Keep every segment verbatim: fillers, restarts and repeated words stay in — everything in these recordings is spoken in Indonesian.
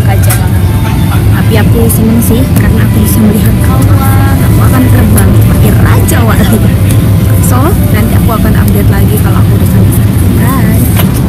aja banget. Tapi aku seneng sih karena aku bisa melihat awan. Aku akan terbang seperti raja wali. So nanti aku akan update lagi kalau aku udah sampai sana. Bye.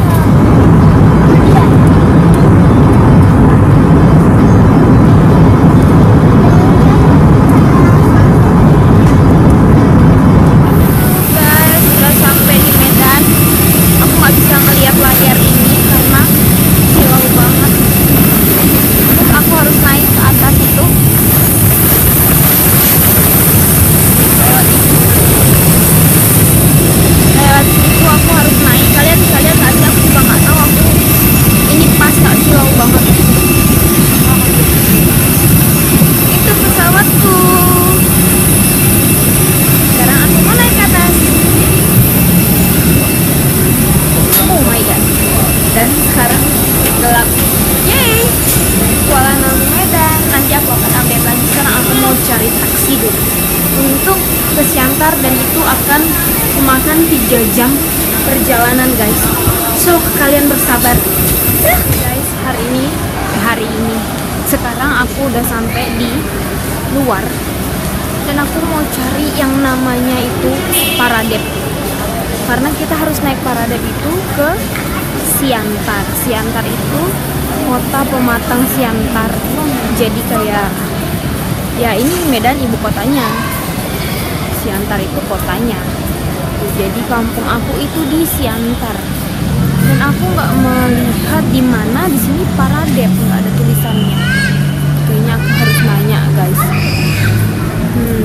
Dan itu akan memakan tiga jam perjalanan guys. So kalian bersabar ya guys. Hari ini hari ini sekarang aku udah sampai di luar dan aku mau cari yang namanya itu Paradep, karena kita harus naik Paradep itu ke Siantar. Siantar itu kota pematang Siantar, jadi kayak ya ini Medan ibu kotanya. Siantar itu kotanya. Jadi kampung aku itu di Siantar. Dan aku nggak melihat di mana di sini Paradep, nggak ada tulisannya. Kayaknya aku harus nanya guys. Hmm.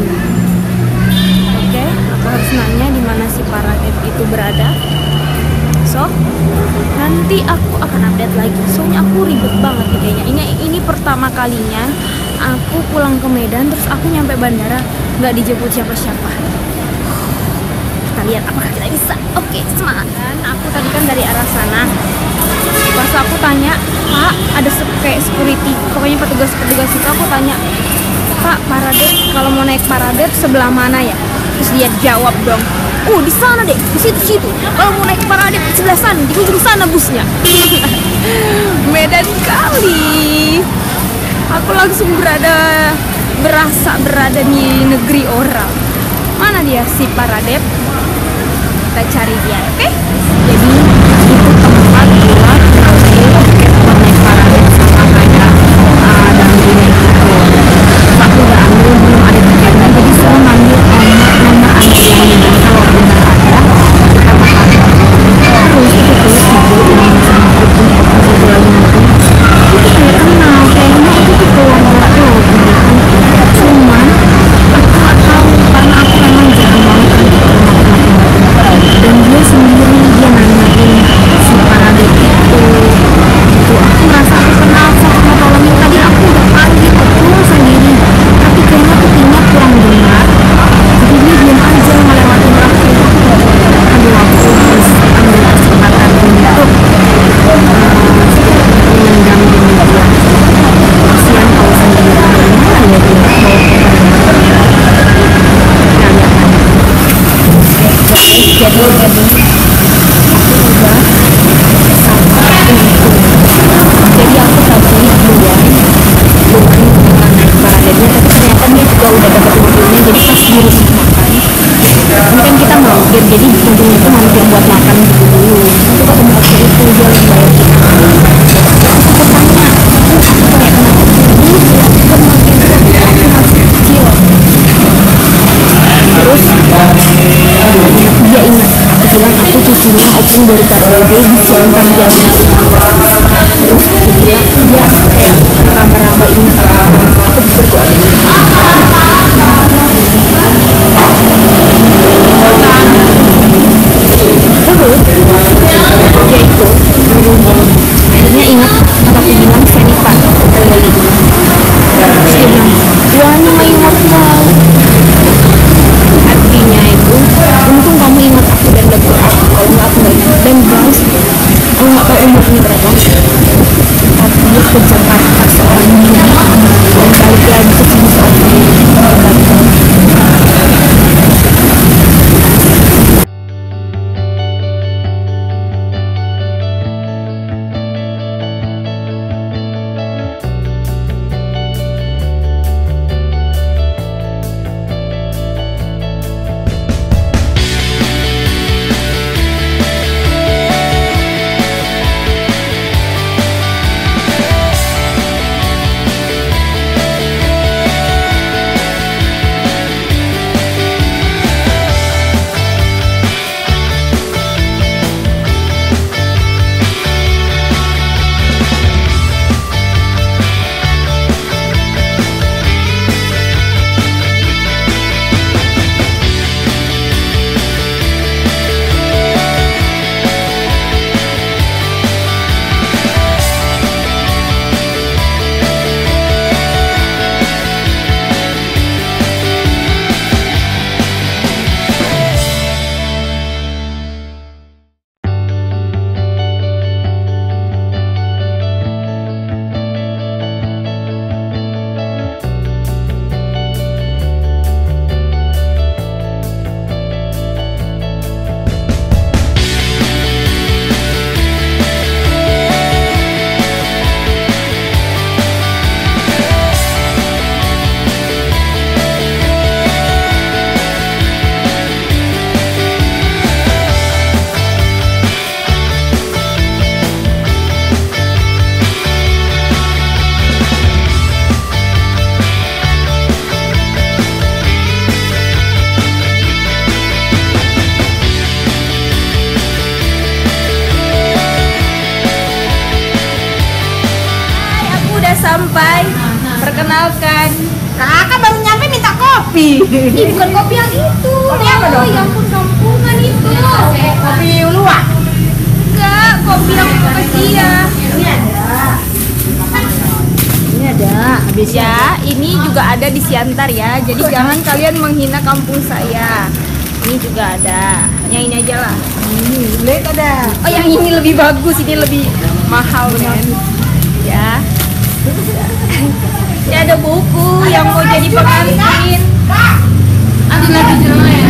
Oke, okay, aku harus nanya di mana si Paradep itu berada. So, nanti aku akan update lagi. Soalnya aku ribet banget nih kayaknya. Ini ini pertama kalinya aku pulang ke Medan terus aku nyampe bandara nggak dijemput siapa-siapa. Kita lihat apakah kita bisa. Oke, semangat. Dan aku tadi kan dari arah sana. Pas aku tanya, Pak, ada kayak security, pokoknya petugas-petugas itu, aku tanya, Pak, Paradep, kalau mau naik Paradep sebelah mana ya? Terus dia jawab dong, oh di sana deh, di situ-situ. Kalau mau naik Paradep sebelah sana, di ujung sana busnya. Medan kali. Aku langsung berada, berasa berada di negeri orang. Mana dia si Paradep? Kita cari dia, oke? Okay? Jadi itu tempat buat ngambil tiket buat naik Paradep sama kayak uh, dampingnya gitu. Terus aku udah ambil, belum ada tiketnya, jadi semua manggil nomor nomor antriannya. Dan kalau benar ada, kita bakal terus itu terus ibu ini sama ibu ibu lagi nanti. Itu kayak kenal, kayaknya itu tuh keluarga loh gitu. Cuman aku nggak tahu karena aku memang jarang banget kan ke rumah-rumah. Dan dia sendiri dia nanyain si Paradep itu itu aku merasa aku kenal sama tolongin. Tadi aku udah panggil betul sendiri, tapi kayaknya kupingnya kurang dengar, jadi dia diam aja ngelewatin aku. Aduh, aku harus ambil kesempatan untuk mendampingi dia. Kasihan kalau sendirian, gimana ya dia mau kita lihat aja. Jadi jadi aku udah sampai itu. Jadi aku tadi duluan duluan dengan naik Paradepnya, tapi ternyata dia juga udah dapat mobilnya. Jadi pas di rumah makan ini kan kita mampir, jadi ujungnya itu mampir buat makan gitu dulu. Itu ketemu waktu itu dia lagi bayar kita. Terus aku tanya, aku kayak kenapa dia bilang ke makin aku masih kecil. Terus dia ingat aku bilang aku cucunya opung dari K B B di Siantar Jambi. Terus aku bilang dia kayak meraba-raba ini aku berdoa ini. Terus dia itu akhirnya ingat apa aku bilang Senita kembali. Terus dia bilang Wani my mortal. Artinya itu untung kamu ingat aku dan dokter aku, kalau nggak aku nggak ingat. Dan guys, aku nggak tahu umurnya berapa, tapi dia ke Jakarta seorang diri dan balik lagi ke sini seorang diri. perkenalkan. Kakak baru nyampe minta kopi. Ih, bukan kopi yang itu. Kopi apa dong? Ya ampun, kampungan itu. Kopi luwak. Enggak, kopi yang bekas dia. Ini ada. Ini ada. Habis Ya, ini juga ada di Siantar ya. Jadi jangan kalian menghina kampung saya. Ini juga ada. Yang ini aja lah. ini lihat ada. Oh, yang ini lebih bagus, ini lebih mahal kan. Ya. Ya ada buku yang mau jadi pengantin. Ambil lagi jelma ya.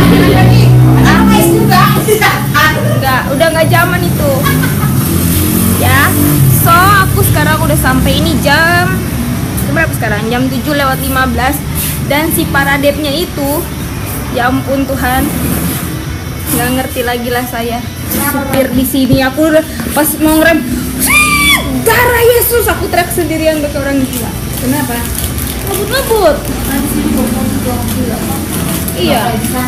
Enggak, udah nggak zaman itu. Ya. So, aku sekarang udah sampai ini jam jam berapa sekarang? Jam tujuh lewat lima belas dan si paradepnya itu ya ampun Tuhan. Nggak ngerti lagi lah saya. Supir di sini aku udah pas mau ngerem, darah Yesus, aku teriak sendirian ke orang gila. Kenapa? Ngebut-ngebut. Iya.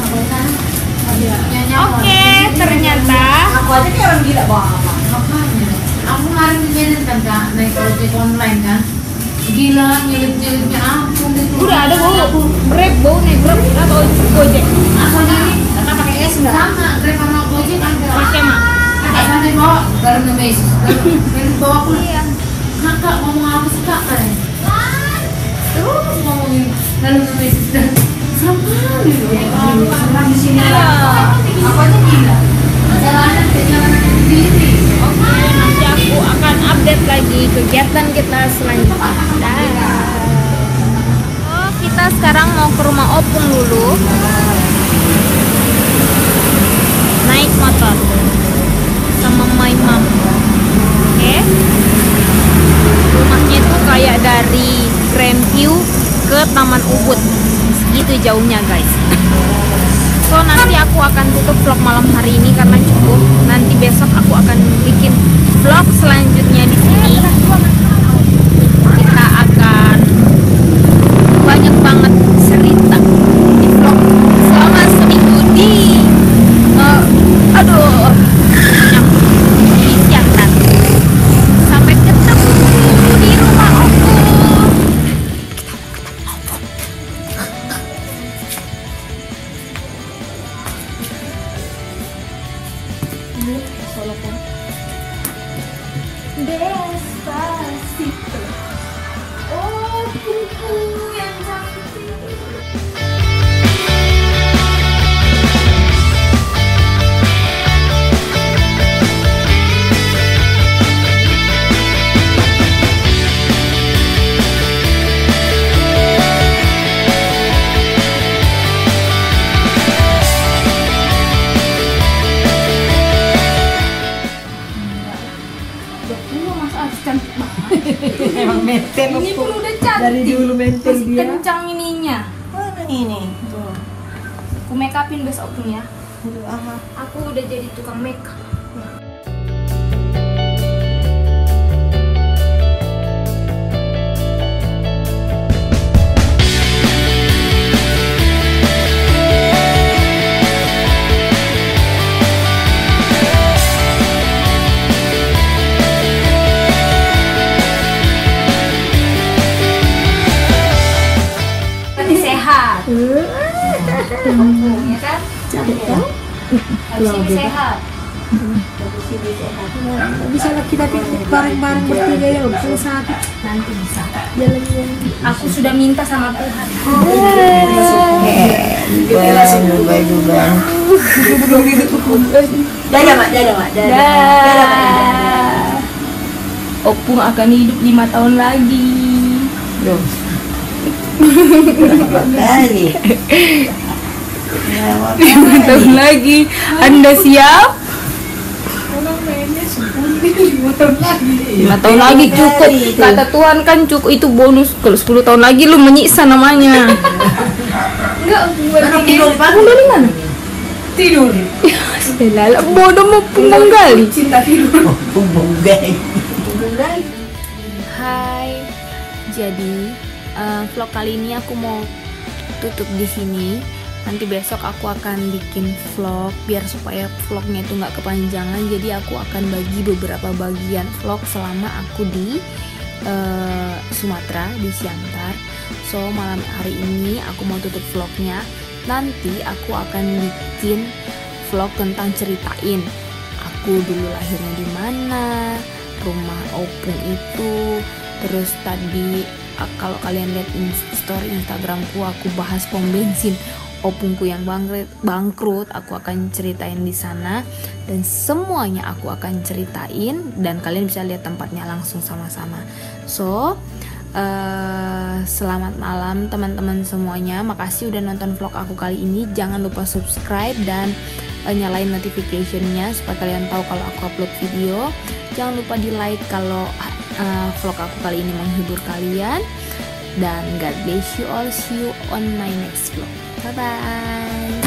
Oke, ternyata Aku aja kayak orang gila bawa apa? Makanya. Aku kemarin di Medan kan kak naik ojek online kan. Gila nyelip-nyelipnya ampun itu. udah ada bau Grab, bau naik Grab atau Gojek. Aku ini kakak pakai es enggak? Sama, Grab sama ojek kan. Pakai mak. Kakak sampai bawa garam nemes. Garam bawa pulang. Kakak ngomong apa sih kak kan? Terus ngomongin garam nemes dan sama nih. Sama di sini lah. Aku aja gila. Jalanan jalanan sendiri. Oke, nanti aku akan update lagi kegiatan kita selanjutnya. Dah. Oh, kita sekarang mau ke rumah opung dulu. Naik motor sama my mom. Oke. Rumahnya tuh kayak dari Grandview ke Taman Ubud. Segitu jauhnya, guys. So nanti aku akan tutup vlog malam hari ini karena cukup. Nanti besok aku akan bikin vlog selanjutnya di sini. Kita akan banyak banget cerita di vlog selama seminggu di uh, aduh banyak di Siantar. Sampai ketemu di rumah aku. Despacito. Oh, buku yang cantik. Emang meten Ini pun udah cantik. dari dulu meten Masih dia. kencang ininya. Mana ini? Tuh. Aku make upin besok ya. Aduh, aha. Aku udah jadi tukang make up. Sehat. Ya kan? Habis ini sehat. Bisa lah kita piknik bareng-bareng bertiga ya, kalau satu Nanti bisa. jalan-jalan. Aku sudah minta sama Tuhan. Baik juga. Dadah mak, dadah mak, Dah. Opung akan hidup lima tahun lagi. Kali. Lima tahun lagi. Anda siap? Lima tahun lagi cukup. Kata Tuhan kan cukup, itu bonus. Kalau sepuluh tahun lagi lu menyiksa namanya. Enggak, Tidur di Opung dari mana? Tidur. Lala bodoh mau punggung gali. Cinta tidur. Hai. Jadi uh, vlog kali ini aku mau tutup di sini. Nanti besok aku akan bikin vlog biar supaya vlognya itu nggak kepanjangan. Jadi aku akan bagi beberapa bagian vlog selama aku di uh, Sumatera, di Siantar. So malam hari ini aku mau tutup vlognya. Nanti aku akan bikin vlog tentang ceritain aku dulu lahirnya di mana, rumah Opung itu. Terus tadi kalau kalian lihat in story Instagramku, aku bahas pom bensin opungku yang bangkrut, bangkrut aku akan ceritain di sana, dan semuanya aku akan ceritain dan kalian bisa lihat tempatnya langsung sama-sama. So uh, selamat malam teman-teman semuanya, makasih udah nonton vlog aku kali ini. Jangan lupa subscribe dan uh, nyalain notificationnya supaya kalian tahu kalau aku upload video. Jangan lupa di like kalau uh, vlog aku kali ini menghibur kalian. Dan God bless you all. See you on my next vlog. Bye bye.